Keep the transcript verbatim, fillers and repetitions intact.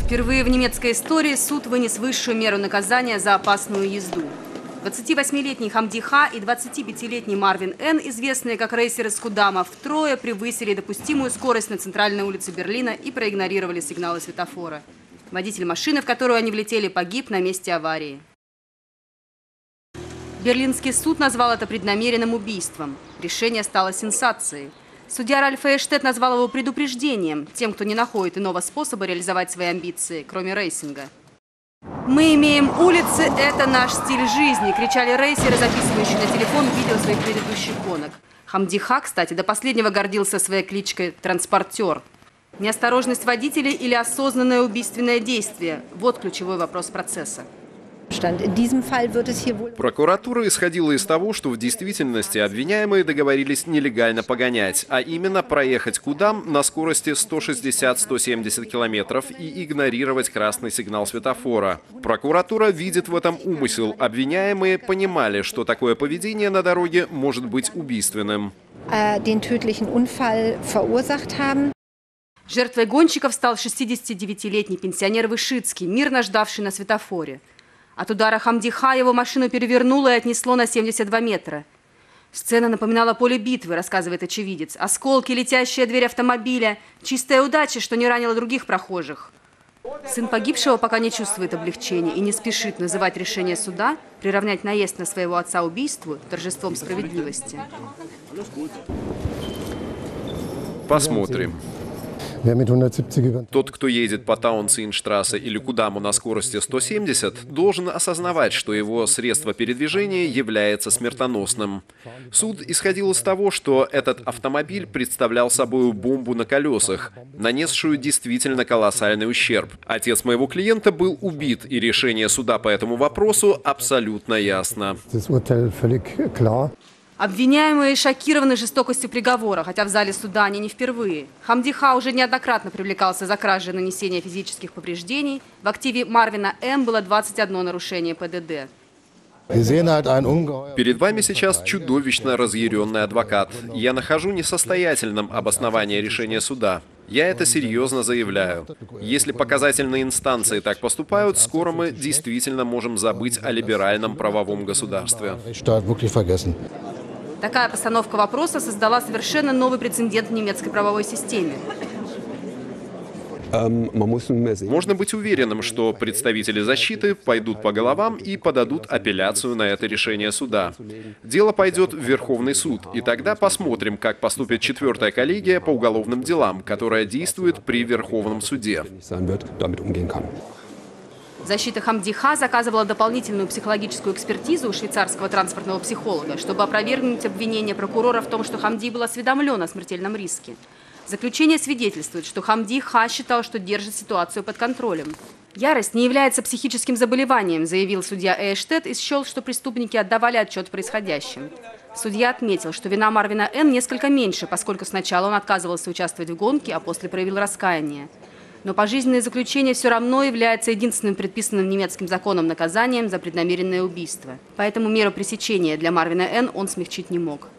Впервые в немецкой истории суд вынес высшую меру наказания за опасную езду. двадцативосьмилетний Хамди Ха и двадцатипятилетний Марвин Н, известные как рейсеры с Кудама, втрое превысили допустимую скорость на центральной улице Берлина и проигнорировали сигналы светофора. Водитель машины, в которую они влетели, погиб на месте аварии. Берлинский суд назвал это преднамеренным убийством. Решение стало сенсацией. Судья Ральф Эйштедт назвал его предупреждением тем, кто не находит иного способа реализовать свои амбиции, кроме рейсинга. «Мы имеем улицы, это наш стиль жизни», – кричали рейсеры, записывающие на телефон видео своих предыдущих гонок. Хамди Ха, кстати, до последнего гордился своей кличкой «Транспортер». Неосторожность водителей или осознанное убийственное действие – вот ключевой вопрос процесса. Прокуратура исходила из того, что в действительности обвиняемые договорились нелегально погонять, а именно проехать Кудам на скорости сто шестьдесят — сто семьдесят километров и игнорировать красный сигнал светофора. Прокуратура видит в этом умысел. Обвиняемые понимали, что такое поведение на дороге может быть убийственным. Жертвой гонщиков стал шестидесятидевятилетний пенсионер Вышицкий, мирно ждавший на светофоре. От удара Хамди Ха его машину перевернуло и отнесло на семьдесят два метра. Сцена напоминала поле битвы, рассказывает очевидец. Осколки, летящая дверь автомобиля. Чистая удача, что не ранила других прохожих. Сын погибшего пока не чувствует облегчения и не спешит называть решение суда приравнять наезд на своего отца убийству торжеством справедливости. Посмотрим. Тот, кто едет по Таунциенштрассе или Кудаму на скорости сто семьдесят, должен осознавать, что его средство передвижения является смертоносным. Суд исходил из того, что этот автомобиль представлял собой бомбу на колесах, нанесшую действительно колоссальный ущерб. Отец моего клиента был убит, и решение суда по этому вопросу абсолютно ясно. Обвиняемые шокированы жестокостью приговора, хотя в зале суда они не впервые. Хамди Ха уже неоднократно привлекался за кражи и нанесение физических повреждений. В активе Марвина М было двадцать одно нарушение Пэ Дэ Дэ. Перед вами сейчас чудовищно разъяренный адвокат. Я нахожу несостоятельным обоснование решения суда. Я это серьезно заявляю. Если показательные инстанции так поступают, скоро мы действительно можем забыть о либеральном правовом государстве. Такая постановка вопроса создала совершенно новый прецедент в немецкой правовой системе. Можно быть уверенным, что представители защиты пойдут по головам и подадут апелляцию на это решение суда. Дело пойдет в Верховный суд, и тогда посмотрим, как поступит четвертая коллегия по уголовным делам, которая действует при Верховном суде. Защита Хамди Ха заказывала дополнительную психологическую экспертизу у швейцарского транспортного психолога, чтобы опровергнуть обвинение прокурора в том, что Хамди был осведомлен о смертельном риске. Заключение свидетельствует, что Хамди Ха считал, что держит ситуацию под контролем. Ярость не является психическим заболеванием, заявил судья Эйштедт и счел, что преступники отдавали отчет в происходящем. Судья отметил, что вина Марвина Н несколько меньше, поскольку сначала он отказывался участвовать в гонке, а после проявил раскаяние. Но пожизненное заключение все равно является единственным предписанным немецким законом наказанием за преднамеренное убийство. Поэтому меру пресечения для Марвина Н он смягчить не мог.